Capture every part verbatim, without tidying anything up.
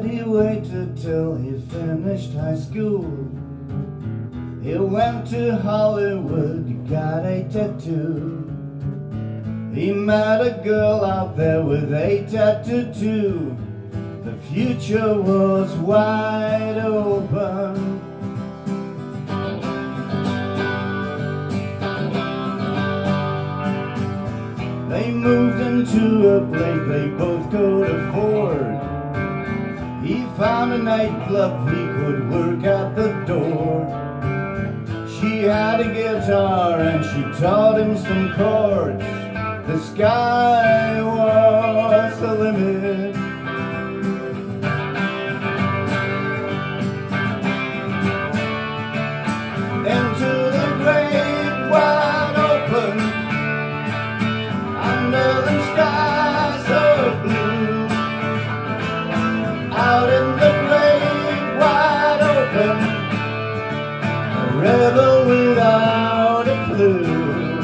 He waited till he finished high school. He went to Hollywood, got a tattoo. He met a girl out there with a tattoo too. The future was wide open. They moved into a place they both could afford. He found a nightclub he could work at the door. She had a guitar and she taught him some chords. The sky was the limit. Into the great wide open, under the sky so blue. Out in the great wide open, a rebel without a clue.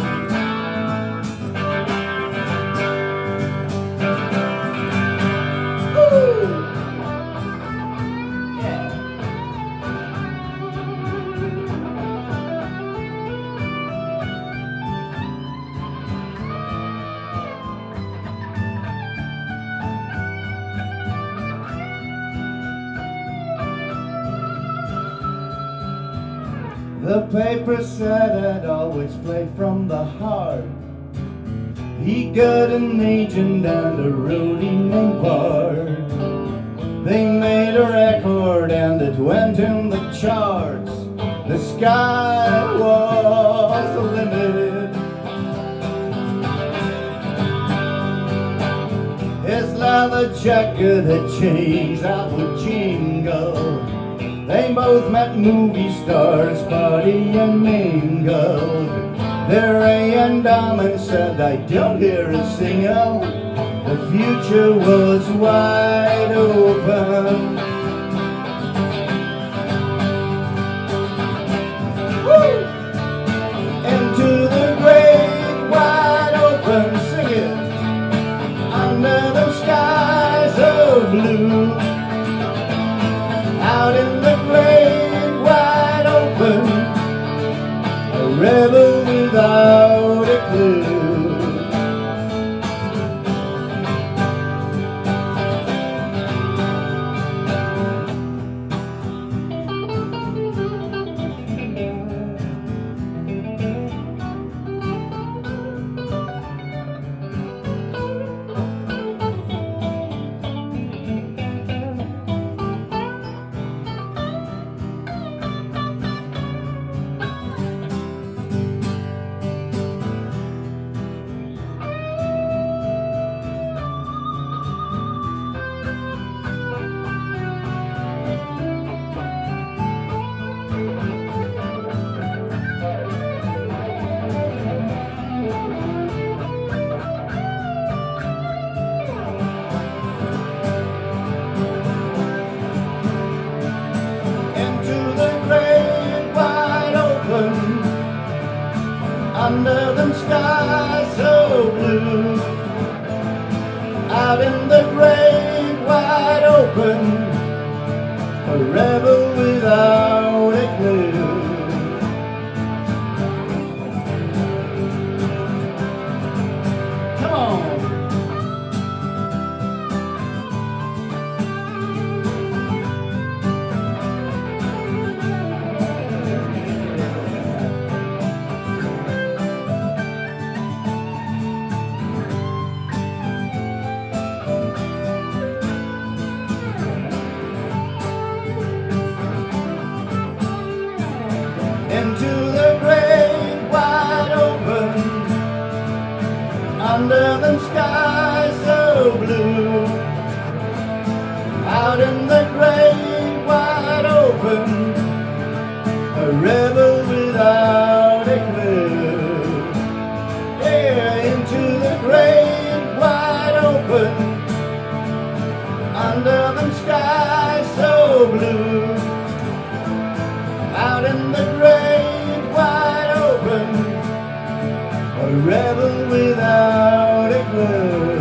The paper said I'd always play from the heart. He got an agent and a roadie named Bart. They made a record and it went in the charts. The sky was the limit. His leather jacket had changed out with jingle. They both met movie stars, party and mingled. Their A and M said, I don't hear a single. The future was wide open. Woo! Into the great wide open, sing it. Under the sky so blue. Out in the great wide open, a rebel without a clue. Under the sky so blue, out in the great wide open, a rebel without a clue. Come on. Into the great wide open, under the sky so blue. Out in the great wide open, a rebel without a clue. Yeah, into the great wide open, under the sky so blue. Out in the great wide open, a rebel without a clue.